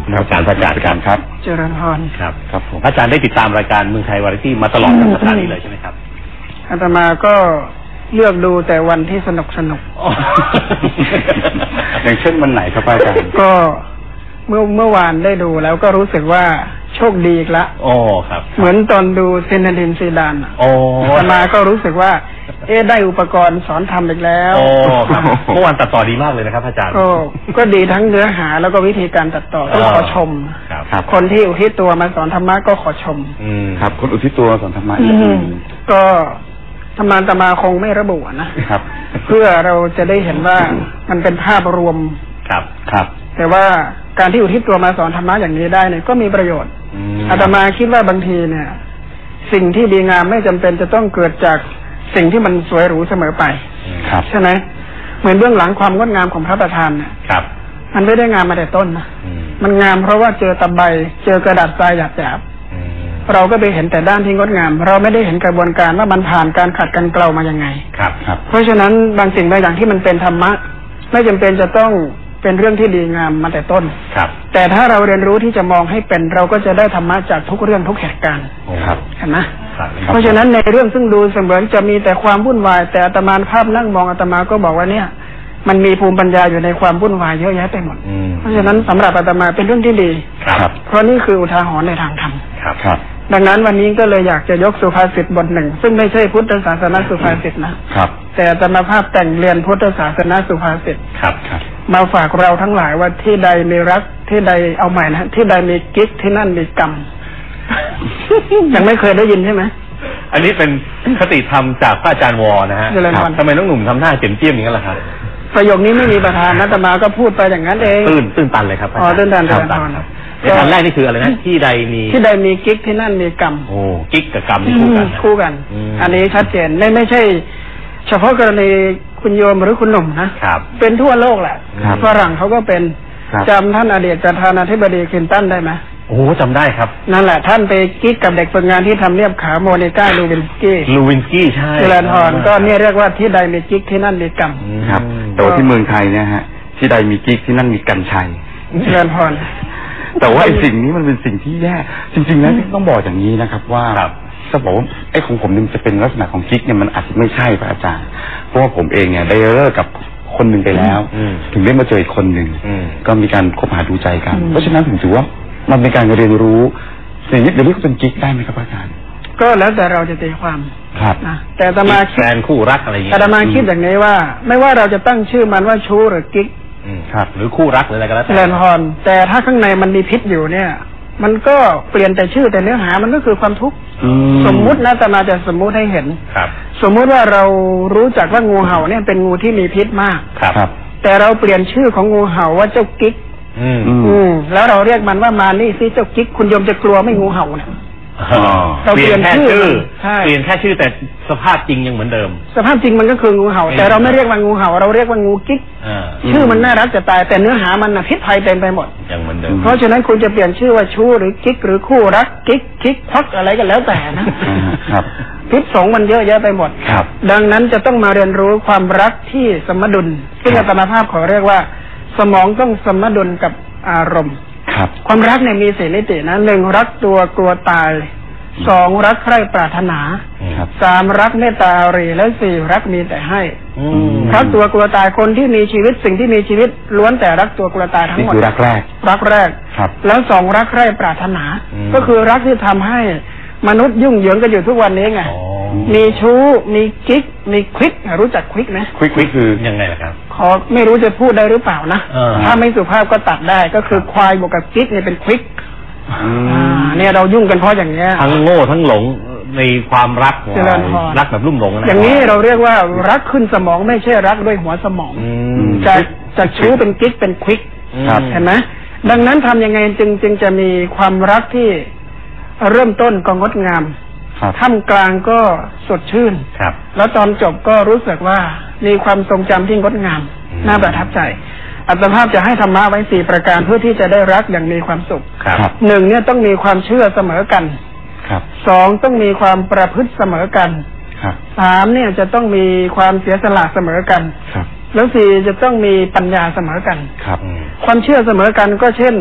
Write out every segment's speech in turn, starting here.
อาจารย์ครับเจริญพรครับผมอาจารย์ได้ติดตามรายการเมืองไทยวาไรตี้มาตลอดทั้งสัปดาห์นี้เลยใช่ไหมครับอาตมาก็เลือกดูแต่วันที่สนุกอย่างเช่นวันไหนครับอาจารย์ก็เมื่อวานได้ดูแล้วก็รู้สึกว่าโชคดีอีกละครับเหมือนตอนดูเซนดินซีดานอาตมาก็รู้สึกว่าได้อุปกรณ์สอนทำอีกแล้วครับเมื่อวานตัดต่อดีมากเลยนะครับอาจารย์ก็ดีทั้งเนื้อหาแล้วก็วิธีการตัดต่อต้องขอชมคนที่อุทิศตัวมาสอนธรรมะก็ขอชมครับคนอุทิศตัวสอนธรรมะก็ธรรมาคงไม่ระบุนะครับเพื่อเราจะได้เห็นว่ามันเป็นภาพรวมครับแต่ว่าการที่อุทิศตัวมาสอนธรรมะอย่างนี้ได้เนี่ยก็มีประโยชน์อาตมาคิดว่าบางทีเนี่ยสิ่งที่ดีงามไม่จำเป็นจะต้องเกิดจากสิ่งที่มันสวยหรูเสมอไปใช่ไหมเหมือนเบื้องหลังความงดงามของพระประธานเนี่ยมันไม่ได้งามมาแต่ต้นนะมันงามเพราะว่าเจอตะไบเจอกระดาษทรายหยาบๆเราก็ไปเห็นแต่ด้านที่งดงามเราไม่ได้เห็นกระบวนการว่ามันผ่านการขัดกันเกลามายังไงเพราะฉะนั้นบางสิ่งบางอย่างที่มันเป็นธรรมะไม่จำเป็นจะต้องเป็นเรื่องที่ดีงามมาแต่ต้นแต่ถ้าเราเรียนรู้ที่จะมองให้เป็นเราก็จะได้ธรรมะจากทุกเรื่องทุกเหตุการณ์เห็นไหมเพราะฉะนั้นในเรื่องซึ่งดูเสมือนจะมีแต่ความวุ่นวายแต่อาตมาภาพนั่งมองอาตมาก็บอกว่าเนี่ยมันมีภูมิปัญญาอยู่ในความวุ่นวายเยอะแยะไปหมดเพราะฉะนั้นสำหรับอาตมาเป็นเรื่องที่ดีเพราะนี่คืออุทาหรณ์ในทางธรรมดังนั้นวันนี้ก็เลยอยากจะยกสุภาษิตบทหนึ่งซึ่งไม่ใช่พุทธศาสนาสุภาษิตนะแต่อาตมาภาพแต่งเรียนพุทธศาสนาสุภาษิตมาฝากเราทั้งหลายว่าที่ใดมีรักที่ใดเอาใหม่นะที่ใดมีกิ๊กที่นั่นมีกรรมยังไม่เคยได้ยินใช่ไหมอันนี้เป็นคติธรรมจากพระอาจารย์วอนะฮะทำไมน้องหนุ่มทำหน้าเจียมอย่างนั้นล่ะครับประโยคนี้ไม่มีประธานนะอาตมาก็พูดไปอย่างนั้นเองตื้นตันเลยครับตื้นตันในตอนแรกนี่คืออะไรนะที่ใดมีกิ๊กที่นั่นมีกรรมกิ๊กกับกรรมคู่กันอันนี้ชัดเจนไม่ใช่เฉพาะกรณีคุณโยมหรือคุณหนุ่มนะเป็นทั่วโลกแหละฝรั่งเขาก็เป็นจำท่านอดีตประธานาธิบดีคลินตันได้ไหมจำได้ครับนั่นแหละท่านไปกิ๊กกับเด็กฝึกงานที่ทำเนียบขาวโมนิก้าลูวินสกี้ใช่เจริญพรก็เนี่ยเรียกว่าที่ใดมีกิ๊กที่นั่นมีกรรมครับแต่ที่เมืองไทยเนี่ยฮะที่ใดมีกิ๊กที่นั่นมีกัญชัยเจริญพรแต่ว่าไอ้สิ่งนี้มันเป็นสิ่งที่แย่จริงๆแล้วต้องบอกอย่างนี้นะครับว่าถ้าบอกว่าไอ้ของผมนี่จะเป็นลักษณะของกิ๊กเนี่ยมันอาจจะไม่ใช่พระอาจารย์เพราะว่าผมเองเนี่ยได้เลิกกับคนหนึ่งไปแล้วถึงได้มาเจออีกคนหนึ่งก็มีการคบหาดูใจกันเพราะฉะนั้นผมถือว่ามันเป็นการเรียนรู้สิ่งนี้เดี๋ยวนี้ก็เป็นกิ๊กได้ไหมครับอาจารย์ก็แล้วแต่เราจะตีความนะแต่อาตมาคิดแฟนคู่รักอะไรอย่างเงี้ยอาตมาคิดอย่างนี้ว่าไม่ว่าเราจะตั้งชื่อมันว่าชู้หรือกิ๊กหรือคู่รักหรืออะไรก็แล้วแต่ถ้าข้างในมันมีพิษอยู่เนี่ยมันก็เปลี่ยนแต่ชื่อแต่เนื้อหามันก็คือความทุกข์สมมุตินะอาตมาจะสมมุติให้เห็นสมมุติว่าเรารู้จักว่างูเห่าเนี่ยเป็นงูที่มีพิษมากแต่เราเปลี่ยนชื่อของงูเห่าว่าเจ้ากิ๊กแล้วเราเรียกมันว่ามานี่ซิเจ้ากิ๊กคุณโยมจะกลัวไม่งูเห่าเนี่ยเราเปลี่ยนแค่ชื่อเปลี่ยนแค่ชื่อแต่สภาพจริงยังเหมือนเดิมสภาพจริงมันก็คืองูเห่าแต่เราไม่เรียกว่างูเห่าเราเรียกว่างูกิ๊กชื่อมันน่ารักจะตายแต่เนื้อหามันพิษภัยเต็มไปหมดยังเหมือนเดิมเพราะฉะนั้นคุณจะเปลี่ยนชื่อว่าชู้หรือกิ๊กหรือคู่รักกิ๊กคิกพักอะไรก็แล้วแต่นะครับพิษสงมันเยอะแยะไปหมดดังนั้นจะต้องมาเรียนรู้ความรักที่สมดุลซึ่งอาตมาภาพขอเรียกว่าสมองต้องสมดุลกับอารมณ์ความรักเนี่ยมีสี่มิตินะหนึ่งรักตัวกลัวตายสองรักใคร่ปรารถนาสามรักเมตตารีและสี่รักมีแต่ให้รักตัวกลัวตายคนที่มีชีวิตสิ่งที่มีชีวิตล้วนแต่รักตัวกลัวตายทั้งหมดรักแรกแล้วสองรักใคร่ปรารถนาก็คือรักที่ทำให้มนุษย์ยุ่งเหยิงกันอยู่ทุกวันนี้ไงมีชู้มีกิ๊กมีควิกรู้จักควิกไหมควิกคือยังไงล่ะครับขอไม่รู้จะพูดได้หรือเปล่านะถ้าไม่สุภาพก็ตัดได้ก็คือควายบวกกับกิ๊กเนี่ยเป็นควิกเนี่ยเรายุ่งกันเพราะอย่างเงี้ยทั้งโง่ทั้งหลงในความรักรักแบบลุ่มหลงอย่างนี้เราเรียกว่ารักขึ้นสมองไม่ใช่รักด้วยหัวสมองจากชู้เป็นกิ๊กเป็นควิกเห็นไหมดังนั้นทำยังไงจึงจะมีความรักที่เริ่มต้นก็งดงามท่ามกลางก็สดชื่นแล้วตอนจบก็รู้สึกว่ามีความทรงจำที่งดงามน่าประทับใจอัตภาพจะให้ธรรมะไว้4ประการเพื่อที่จะได้รักอย่างมีความสุขหนึ่งเนี่ยต้องมีความเชื่อเสมอกันสองต้องมีความประพฤติเสมอกันสามเนี่ยจะต้องมีความเสียสละเสมอกันแล้วสี่จะต้องมีปัญญาเสมอกันความเชื่อเสมอกันก็เช่น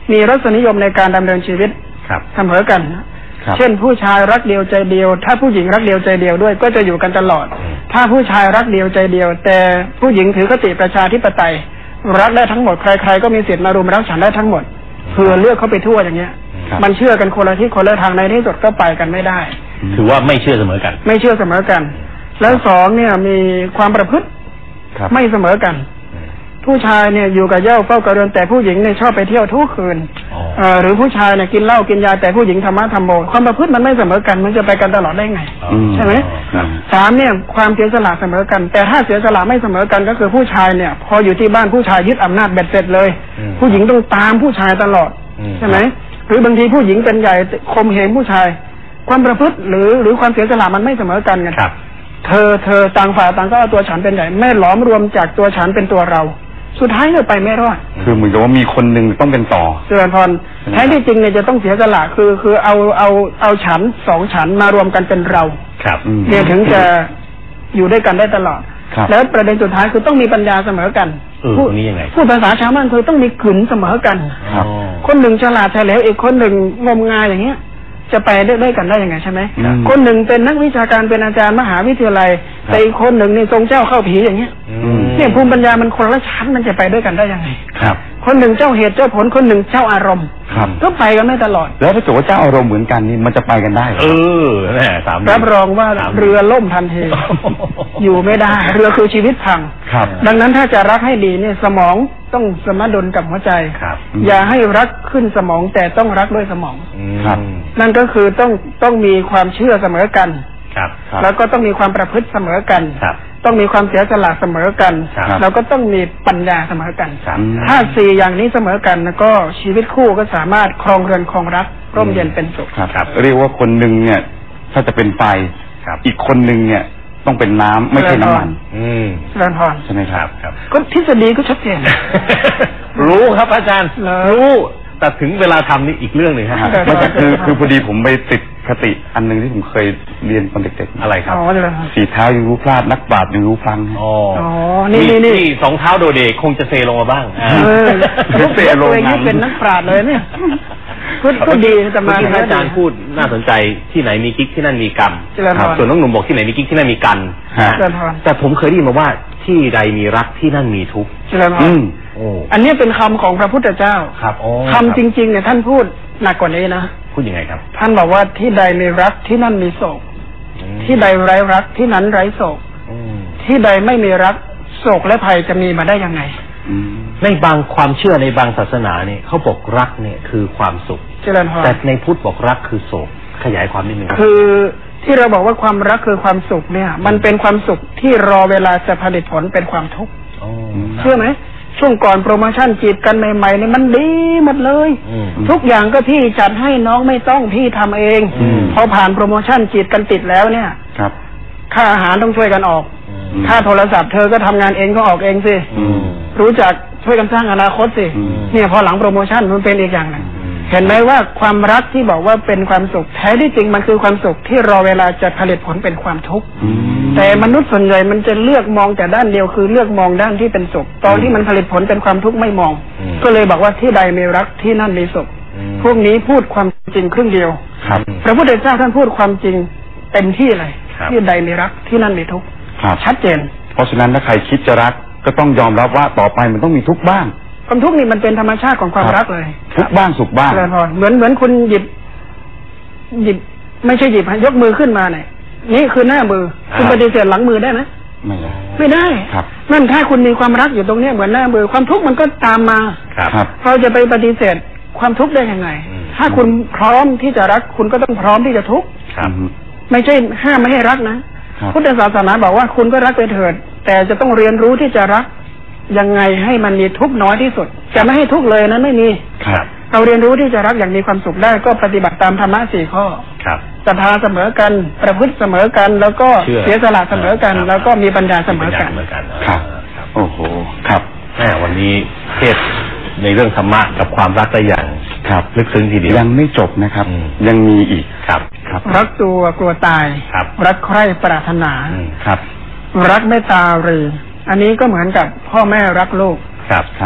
มีรสนิยมในการดำเนินชีวิตเสมอกันเช่นผู้ชายรักเดียวใจเดียวถ้าผู้หญิงรักเดียวใจเดียวด้วยก็จะอยู่กันตลอดถ้าผู้ชายรักเดียวใจเดียวแต่ผู้หญิงถือคติประชาธิปไตยรักได้ทั้งหมดใครๆก็มีสิทธิ์มารุมรักฉันได้ทั้งหมดเพื่อเลือกเขาไปทั่วอย่างเงี้ยมันเชื่อกันคนละที่คนละทางในที่สุดก็ไปกันไม่ได้ถือว่าไม่เชื่อเสมอกันไม่เชื่อเสมอกันแล้วสองเนี่ยมีความประพฤติไม่เสมอกันผู้ชายเนี่ยอยู่กับเหย้าเฝ้ากระเรือนแต่ผู้หญิงเนี่ยชอบไปเที่ยวทุกคืนหรือผู้ชายเนี่ยกินเหล้ากินยาแต่ผู้หญิงธรรมะธรรมโมความประพฤติมันไม่เสมอกันมันจะไปกันตลอดได้ไงใช่ไหมสามเนี่ยความเสียสละเสมอกันแต่ถ้าเสียสละไม่เสมอกันก็คือผู้ชายเนี่ยพออยู่ที่บ้านผู้ชายยึดอำนาจเบ็ดเสร็จเลยผู้หญิงต้องตามผู้ชายตลอดใช่ไหมหรือบางทีผู้หญิงเป็นใหญ่ข่มเหงผู้ชายความประพฤติหรือความเสียสละมันไม่เสมอกันไงเธอต่างฝ่ายต่างก็เอาตัวฉันเป็นใหญ่แม่หลอมรวมจากตัวฉันเป็นตัวเราสุดท้ายเนี่ยไปไม่รอดคือเหมือนกับว่ามีคนหนึ่งต้องเป็นต่อเจริญพรแท้ที่จริงเนี่ยจะต้องเสียสละคือเอาฉันสองฉันมารวมกันเป็นเราเนี่ยถึงจะอยู่ด้วยกันได้ตลอดแล้วประเด็นสุดท้ายคือต้องมีปัญญาเสมอกันพูดนี้ยังไงพูดภาษาชาวบ้านคือต้องมีกลืนเสมอกันคนหนึ่งฉลาดเฉลียวอีกคนหนึ่งงมงายอย่างเงี้ยจะไปได้กันได้ยังไงใช่ไหมคนหนึ่งเป็นนักวิชาการเป็นอาจารย์มหาวิทยาลัยแต่อีกคนหนึ่งนี่ทรงเจ้าเข้าผีอย่างเงี้ยเนี่ยภูมิปัญญามันคนละชั้นมันจะไปด้วยกันได้ยังไงคนหนึ่งเจ้าเหตุเจ้าผลคนหนึ่งเจ้าอารมณ์ก็ไปกันไม่ตลอดแล้วถ้าเกิดว่าเจ้าอารมณ์เหมือนกันนี่มันจะไปกันได้แน่รับรองว่าเรือล่มทันทีอยู่ไม่ได้เรือคือชีวิตพังดังนั้นถ้าจะรักให้ดีเนี่ยสมองต้องสมดุลกับหัวใจอย่าให้รักขึ้นสมองแต่ต้องรักด้วยสมองนั่นก็คือต้องมีความเชื่อเสมอกันแล้วก็ต้องมีความประพฤติเสมอกันต้องมีความเสียสละเสมอกันแล้วก็ต้องมีปัญญาเสมอกันถ้าสี่อย่างนี้เสมอกันก็ชีวิตคู่ก็สามารถครองเรือนครองรักร่มเย็นเป็นสุขเรียกว่าคนหนึ่งเนี่ยถ้าจะเป็นไฟอีกคนหนึ่งเนี่ยต้องเป็นน้ำไม่ใช่น้ำมันเจริญพรใช่ไหมครับก็ทฤษฎีก็ชัดเจนรู้ครับอาจารย์รู้แต่ถึงเวลาทำนี่อีกเรื่องหนึ่งครับไม่ใช่คือพอดีผมไปติดคติอันหนึ่งที่ผมเคยเรียนตอนเด็กๆอะไรครับสี่เท้ายังรู้พลาดนักปราชญ์ยังรู้ฟังนี่สองเท้าโดเดคงจะเซลงมาบ้างเซลงนี่เป็นนักปราชญ์เลยเนี่ยก็ดีแต่มาอาจารย์พูดน่าสนใจที่ไหนมีกิ๊กที่นั่นมีกรรมส่วนน้องหนุ่มบอกที่ไหนมีกิ๊กที่นั่นมีกันแต่ผมเคยได้ยินมาว่าที่ใดมีรักที่นั่นมีทุกข์อันนี้เป็นคำของพระพุทธเจ้าคำจริงๆเนี่ยท่านพูดหนักกว่านี้นะพูดยังไงครับท่านบอกว่าที่ใดมีรักที่นั่นมีโศกที่ใดไร้รักที่นั้นไร้โศกที่ใดไม่มีรักโศกและภัยจะมีมาได้ยังไงในบางความเชื่อในบางศาสนาเนี่ยเขาบอกรักเนี่ยคือความสุขแต่ในพุทธบอกรักคือโศกขยายความนิดนึงคือที่เราบอกว่าความรักคือความสุขเนี่ยมันเป็นความสุขที่รอเวลาจะผลิตผลเป็นความทุกข์เชื่อไหมช่วงก่อนโปรโมชั่นจีบกันใหม่ๆเนี่ยมันดีหมดเลยทุกอย่างก็พี่จัดให้น้องไม่ต้องพี่ทำเองพอผ่านโปรโมชั่นจีบกันติดแล้วเนี่ยค่าอาหารต้องช่วยกันออกค่าโทรศัพท์เธอก็ทำงานเองก็ออกเองสิรู้จักช่วยกันสร้างอนาคตสิเนี่ยพอหลังโปรโมชั่นมันเป็นอีกอย่างหนึ่งเห็นไหมว่าความรักที่บอกว่าเป็นความสุขแท้ที่จริงมันคือความสุขที่รอเวลาจะผลิตผลเป็นความทุกข์แต่มนุษย์ส่วนใหญ่มันจะเลือกมองแต่ด้านเดียวคือเลือกมองด้านที่เป็นสุขตอนที่มันผลิตผลเป็นความทุกข์ไม่มองก็เลยบอกว่าที่ใดมีรักที่นั่นมีสุขพวกนี้พูดความจริงครึ่งเดียวพระพุทธเจ้าท่านพูดความจริงเต็มที่เลยที่ใดมีรักที่นั่นมีทุกข์ชัดเจนเพราะฉะนั้นถ้าใครคิดจะรักก็ต้องยอมรับว่าต่อไปมันต้องมีทุกข์บ้างความทุกข์นี่มันเป็นธรรมชาติของความรักเลยทุกบ้างสุขบ้างเหมือนคุณหยิบไม่ใช่หยิบยกมือขึ้นมาเนี่ยนี่คือหน้ามือคุณปฏิเสธหลังมือได้ไหมไม่ได้นั่นถ้าคุณมีความรักอยู่ตรงนี้เหมือนหน้ามือความทุกข์มันก็ตามมาเราจะไปปฏิเสธความทุกข์ได้ยังไงถ้าคุณพร้อมที่จะรักคุณก็ต้องพร้อมที่จะทุกข์ไม่ใช่ห้ามไม่ให้รักนะพุทธศาสนาบอกว่าคุณก็รักไปเถิดแต่จะต้องเรียนรู้ที่จะรักยังไงให้มันมีทุกข์น้อยที่สุดจะไม่ให้ทุกข์เลยนั้นไม่มีเราเรียนรู้ที่จะรักอย่างมีความสุขได้ก็ปฏิบัติตามธรรมะ4 ข้อศรัทธาเสมอกันประพฤติเสมอกันแล้วก็เสียสละเสมอกันแล้วก็มีปัญญาเสมอกันครับโอ้โหครับวันนี้เทศในเรื่องธรรมะกับความรักได้อย่างลึกซึ้งทีเดียวยังไม่จบนะครับยังมีอีกรักตัวกลัวตายรักใคร่ปรารถนารักเมตตารีอันนี้ก็เหมือนกับพ่อแม่รักลูก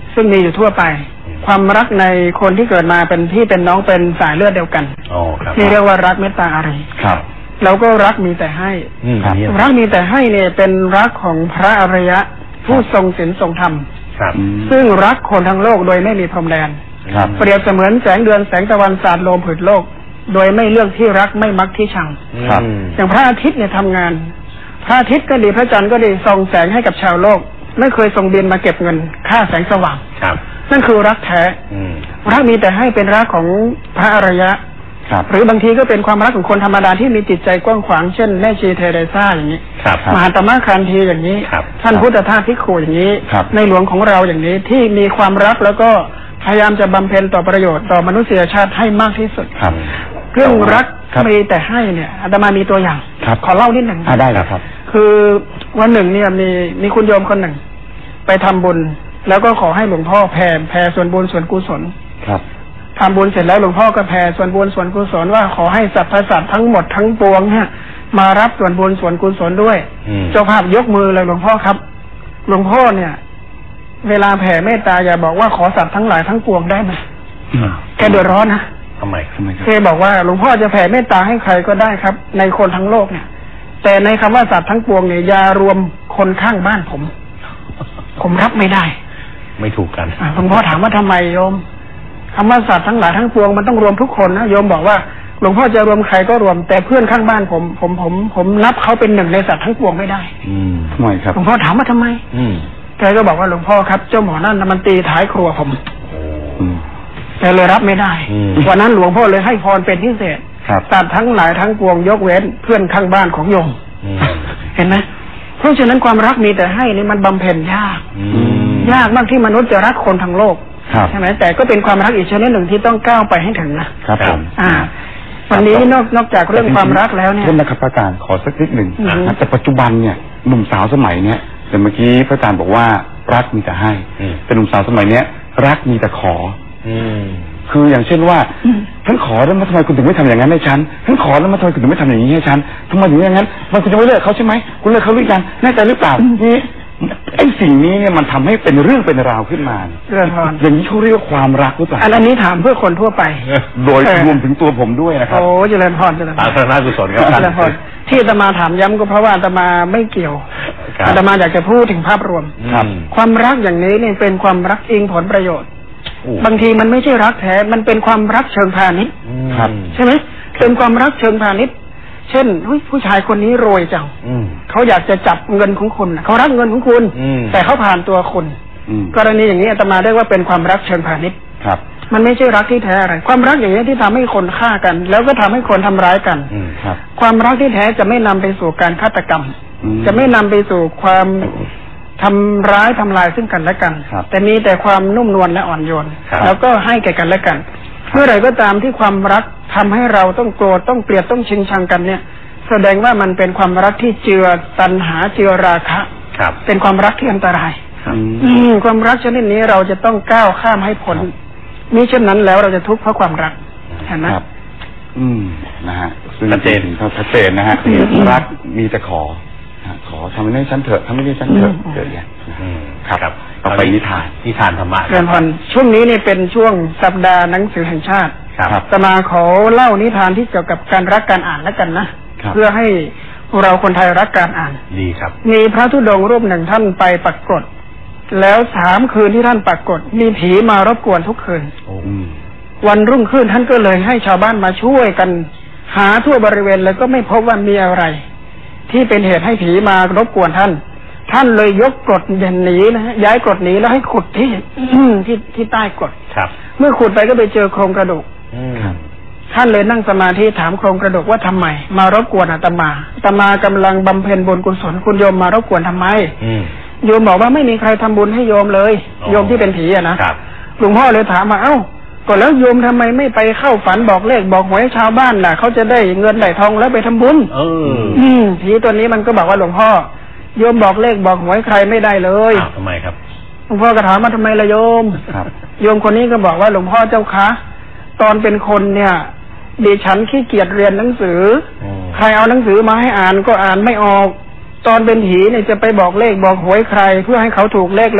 ซึ่งมีอยู่ทั่วไปความรักในคนที่เกิดมาเป็นพี่เป็นน้องเป็นสายเลือดเดียวกันนี่เรียกว่ารักเมตตาอารีแล้วก็รักมีแต่ให้รักมีแต่ให้เนี่ยเป็นรักของพระอริยะผู้ทรงศีลทรงธรรมซึ่งรักคนทั้งโลกโดยไม่มีพรมแดนเปรียบเสมือนแสงเดือนแสงตะวันสาดลมผืนโลกโดยไม่เลือกที่รักไม่มักที่ชังอย่างพระอาทิตย์เนี่ยทำงานพระอาทิตย์ก็ดีพระจันทร์ก็ดีส่องแสงให้กับชาวโลกไม่เคยส่งบินมาเก็บเงินค่าแสงสว่างนั่นคือรักแท้รักมีแต่ให้เป็นรักของพระอริยะหรือบางทีก็เป็นความรักของคนธรรมดาที่มีจิตใจกว้างขวางเช่นแม่ชีเทเรซ่าอย่างนี้มหาตมะคานธีอย่างนี้ท่านพุทธทาสภิกขุอย่างนี้ในหลวงของเราอย่างนี้ที่มีความรักแล้วก็พยายามจะบำเพ็ญต่อประโยชน์ต่อมนุษยชาติให้มากที่สุดเรื่องรักมีแต่ให้เนี่ยอาตมามีตัวอย่างขอเล่านิดหนึ่งได้ครับคือวันหนึ่งเนี่ยมีคุณโยมคนหนึ่งไปทำบุญแล้วก็ขอให้หลวงพ่อแผ่ส่วนบุญส่วนกุศลทำบุญเสร็จแล้วหลวงพ่อก็แผ่ส่วนบุญส่วนกุศลว่าขอให้สรรพสัตว์ทั้งหมดทั้งปวงเนี่ยมารับส่วนบุญส่วนกุศลด้วยเจ้าภาพยกมือเลยหลวงพ่อครับหลวงพ่อเนี่ยเวลาแผ่เมตตาอย่าบอกว่าขอสัตว์ทั้งหลายทั้งปวงได้ไหมแกเดือดร้อนนะทำไมแกบอกว่าหลวงพ่อจะแผ่เมตตาให้ใครก็ได้ครับในคนทั้งโลกเนี่ยแต่ในคำว่าสัตว์ทั้งปวงเนี่ยอย่ารวมคนข้างบ้านผมรับไม่ได้ไม่ถูกกันหลวงพ่อถามว่าทำไมโยมคำว่าสัตว์ทั้งหลายทั้งปวงมันต้องรวมทุกคนนะโยมบอกว่าหลวงพ่อจะรวมใครก็รวมแต่เพื่อนข้างบ้านผมนับเขาเป็นหนึ่งในสัตว์ทั้งปวงไม่ได้ทำไมครับหลวงพ่อถามว่าทำไมแกก็บอกว่าหลวงพ่อครับเจ้าหมอนั่นมันตีท้ายครัวผมแกเลยรับไม่ได้วันนั้นหลวงพ่อเลยให้พรเป็นพิเศษสัตว์ทั้งหลายทั้งปวงยกเว้นเพื่อนข้างบ้านของโยมเห็นไหมเพราะฉะนั้นความรักมีแต่ให้นี่มันบำเพ็ญยากมากที่มนุษย์จะรักคนทั้งโลกใช่ไหมแต่ก็เป็นความรักอีกชนิดหนึ่งที่ต้องก้าวไปให้ถึงนะครับผมวันนี้นอกจากเรื่องความรักแล้วเนี่ยเรื่องนะครับอาจารย์ขอสักนิดหนึ่งแต่ปัจจุบันเนี่ยหนุ่มสาวสมัยเนี้ยแต่เมื่อกี้พระอาจารย์บอกว่ารักมีแต่ให้แต่หนุ่มสาวสมัยเนี้ยรักมีแต่ขอคืออย่างเช่นว่าฉันขอแล้วทำไมคุณถึงไม่ทำอย่างนั้นให้ฉันขอแล้วทำไมคุณถึงไม่ทำอย่างนี้ให้ฉันทำไมถึงอย่างนั้นมันคุณจะไม่เลิกเขาใช่ไหมคุณเลิกเขาหรือยังแน่ใจหรือเปล่านี่ไอ้สิ่งนี้เนี่ยมันทำให้เป็นเรื่องเป็นราวขึ้นมาอย่างนี้เขาเรียกว่าความรักหรือเปล่าอันนี้ถามเพื่อคนทั่วไปโดยรวมถึงตัวผมด้วยนะครับโอ้เจริญพรเจริญพรสาธารณกุศลครับเจริญพรที่อาตมาถามย้ำก็เพราะว่าอาตมาไม่เกี่ยวอาตมาอยากจะพูดถึงภาพรวมความรักอย่างนี้เนี่ยเป็นความรักอิงผลประโยชน์บางทีมันไม่ใช่รักแท้มันเป็นความรักเชิงพาณิชย์ใช่ไหมเป็นความรักเชิงพาณิชย์เช่นผู้ชายคนนี้รวยจังเขาอยากจะจับเงินของคุณเขารักเงินของคุณแต่เขาผ่านตัวคุณกรณีอย่างนี้อาตมาเรียกว่าเป็นความรักเชิงพาณิชย์มันไม่ใช่รักที่แท้อะไรความรักอย่างนี้ที่ทำให้คนฆ่ากันแล้วก็ทำให้คนทำร้ายกันความรักที่แท้จะไม่นำไปสู่การฆาตกรรมจะไม่นำไปสู่ความทำร้ายทำลายซึ่งกันและกันแต่มีแต่ความนุ่มนวลและอ่อนโยนแล้วก็ให้แก่กันและกันเมื่อไหร่ก็ตามที่ความรักทำให้เราต้องโกรธต้องเกลียดต้องชิงชังกันเนี่ยแสดงว่ามันเป็นความรักที่เจือตัณหาเจือราคะเป็นความรักที่อันตรายความรักชนิดนี้เราจะต้องก้าวข้ามให้พ้นมิเช่นนั้นแล้วเราจะทุกข์เพราะความรักเห็นไหมนะฮะชัดเจนนะฮะรักมีแต่ขอทำให้ฉันเถอะทำให้ฉันเถอะเกิดอย่างครับต่อไปนิทานธรรมะเรื่องพันช่วงนี้เนี่ยเป็นช่วงสัปดาห์หนังสือแห่งชาติจะมาขอเล่านิทานที่เกี่ยวกับการรักการอ่านแล้วกันนะเพื่อให้เราคนไทยรักการอ่านดีครับมีพระธุดงค์รูปหนึ่งท่านไปปรากฏแล้ว3 คืนที่ท่านปรากฏมีผีมารบกวนทุกคืนวันรุ่งขึ้นท่านก็เลยให้ชาวบ้านมาช่วยกันหาทั่วบริเวณแล้วก็ไม่พบว่ามีอะไรที่เป็นเหตุให้ผีมารบกวนท่านเลยยกกรดเด่นหนีนะย้ายกรดหนีแล้วให้ขุดที่ใต้กรดเมื่อขุดไปก็ไปเจอโครงกระดูกท่านเลยนั่งสมาธิถามโครงกระดูกว่าทำไมมารบกวนอาตมากำลังบำเพ็ญบุญกุศลคุณโยมมารบกวนทำไมโยมบอกว่าไม่มีใครทำบุญให้โยมเลยโยมที่เป็นผีอะนะหลวงพ่อเลยถามมาก็แล้วโยมทำไมไม่ไปเข้าฝันบอกเลขบอกหวยชาวบ้านล่ะเขาจะได้เงินได้ทองแล้วไปทำบุญผีตัวนี้มันก็บอกว่าหลวงพ่อโยมบอกเลขบอกหวยใครไม่ได้เลยทำไมครับหลวงพ่อก็ถามมาทำไมล่ะโยมโยมคนนี้ก็บอกว่าหลวงพ่อเจ้าคะตอนเป็นคนเนี่ยดิฉันขี้เกียจเรียนหนังสือใครเอาหนังสือมาให้อ่านก็อ่านไม่ออกตอนเป็นผีเนี่ยจะไปบอกเลขบอกหวยใครเพื่อให้เขาถูกเลขแล้ว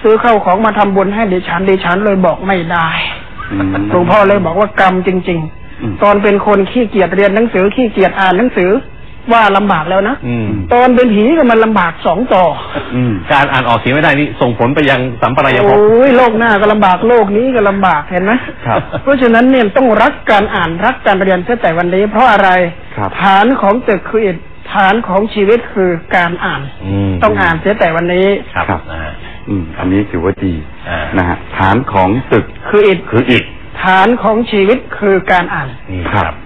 ซื้อเข้าของมาทำบุญให้ดิฉันเลยบอกไม่ได้หลวงพ่อเลยบอกว่ากรรมจริงๆตอนเป็นคนขี้เกียจเรียนหนังสือขี้เกียจอ่านหนังสือว่าลำบากแล้วนะตอนเป็นผีก็มันลำบาก2 ต่อการอ่านออกเสียงไม่ได้นี่ส่งผลไปยังสัมปรายภพโอ้ยโลกหน้าก็ลำบากโลกนี้ก็ลำบากเห็นไหมเพราะฉะนั้นเนี่ยต้องรักการอ่านรักการเรียนตั้งแต่วันนี้เพราะอะไรฐานของตึกคืออิฐฐานของชีวิตคือการอ่านต้องอ่านตั้งแต่วันนี้ครับอันนี้ถือว่าดีนะฮะฐานของตึกคืออิฐฐานของชีวิตคือการอ่านครับ